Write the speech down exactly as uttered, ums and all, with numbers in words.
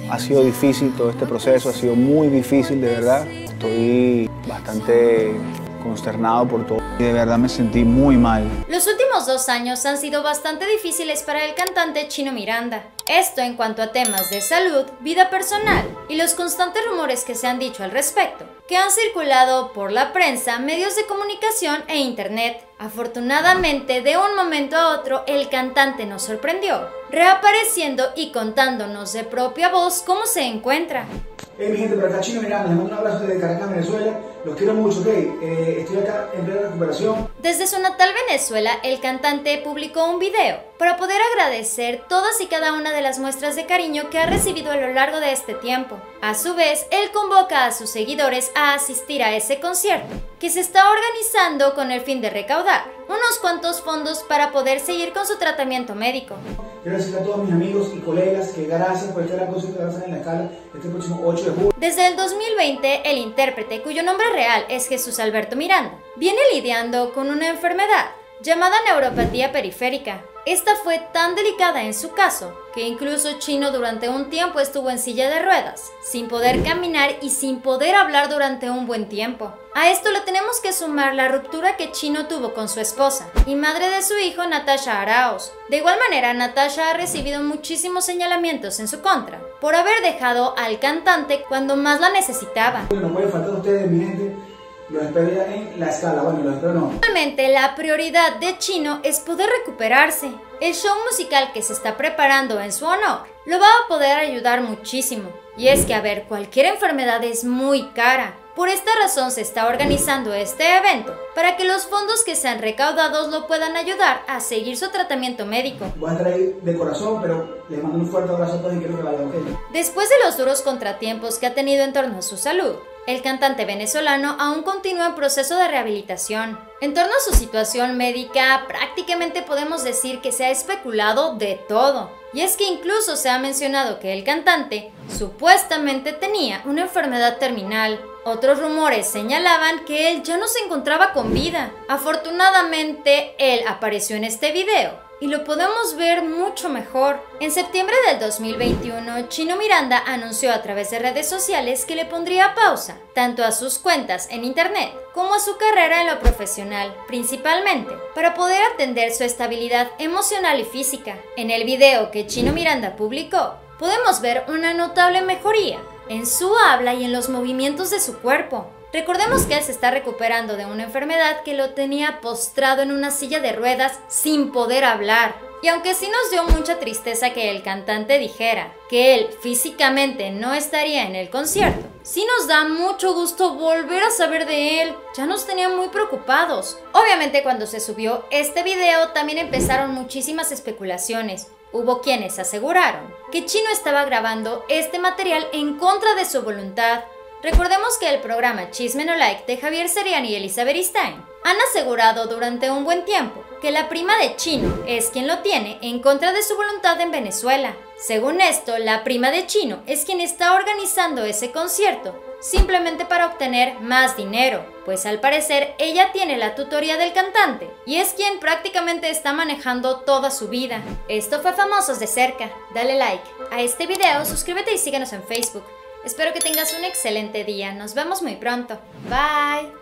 Ha sido difícil todo este proceso, ha sido muy difícil, de verdad. Estoy bastante consternado por todo y de verdad me sentí muy mal. Los últimos dos años han sido bastante difíciles para el cantante Chino Miranda. Esto en cuanto a temas de salud, vida personal y los constantes rumores que se han dicho al respecto, que han circulado por la prensa, medios de comunicación e internet. Afortunadamente, de un momento a otro, el cantante nos sorprendió, reapareciendo y contándonos de propia voz cómo se encuentra. Hey mi gente, por acá Chino Miranda, les mando un abrazo desde Caracas, Venezuela. Los quiero mucho, ok. Eh, estoy acá en plena recuperación. Desde su natal Venezuela, el cantante publicó un video para poder agradecer todas y cada una de las muestras de cariño que ha recibido a lo largo de este tiempo. A su vez, él convoca a sus seguidores a asistir a ese concierto, que se está organizando con el fin de recaudar unos cuantos fondos para poder seguir con su tratamiento médico. Quiero decirle a todos mis amigos y colegas que gracias por estar al concierto de Danza en la Escala este próximo ocho de julio. Desde el dos mil veinte, el intérprete, cuyo nombre real es Jesús Alberto Miranda, viene lidiando con una enfermedad llamada neuropatía periférica. Esta fue tan delicada en su caso que incluso Chino durante un tiempo estuvo en silla de ruedas, sin poder caminar y sin poder hablar durante un buen tiempo. A esto le tenemos que sumar la ruptura que Chino tuvo con su esposa y madre de su hijo, Natasha Arauz. De igual manera, Natasha ha recibido muchísimos señalamientos en su contra por haber dejado al cantante cuando más la necesitaba. No puede faltar a ustedes, mi gente. Los espero ya en la Escala, bueno, los espero no. Actualmente la prioridad de Chino es poder recuperarse. El show musical que se está preparando en su honor lo va a poder ayudar muchísimo. Y es que, a ver, cualquier enfermedad es muy cara. Por esta razón se está organizando este evento, para que los fondos que sean recaudados lo puedan ayudar a seguir su tratamiento médico. Voy a estar ahí de corazón, pero les mando un fuerte abrazo a todos y quiero que vayan, ¿ok? Después de los duros contratiempos que ha tenido en torno a su salud, el cantante venezolano aún continúa en proceso de rehabilitación. En torno a su situación médica, prácticamente podemos decir que se ha especulado de todo. Y es que incluso se ha mencionado que el cantante supuestamente tenía una enfermedad terminal. Otros rumores señalaban que él ya no se encontraba con vida. Afortunadamente, él apareció en este video y lo podemos ver mucho mejor. En septiembre del dos mil veintiuno, Chino Miranda anunció a través de redes sociales que le pondría pausa tanto a sus cuentas en internet como a su carrera en lo profesional, principalmente para poder atender su estabilidad emocional y física. En el video que Chino Miranda publicó, podemos ver una notable mejoría en su habla y en los movimientos de su cuerpo. Recordemos que él se está recuperando de una enfermedad que lo tenía postrado en una silla de ruedas sin poder hablar. Y aunque sí nos dio mucha tristeza que el cantante dijera que él físicamente no estaría en el concierto, sí nos da mucho gusto volver a saber de él. Ya nos tenía muy preocupados. Obviamente, cuando se subió este video también empezaron muchísimas especulaciones. Hubo quienes aseguraron que Chino estaba grabando este material en contra de su voluntad. Recordemos que el programa Chisme No Like de Javier Seriani y Elizabeth Stein han asegurado durante un buen tiempo que la prima de Chino es quien lo tiene en contra de su voluntad en Venezuela. Según esto, la prima de Chino es quien está organizando ese concierto simplemente para obtener más dinero, pues al parecer ella tiene la tutoría del cantante y es quien prácticamente está manejando toda su vida. Esto fue Famosos de Cerca. Dale like a este video, suscríbete y síguenos en Facebook. Espero que tengas un excelente día. Nos vemos muy pronto. Bye.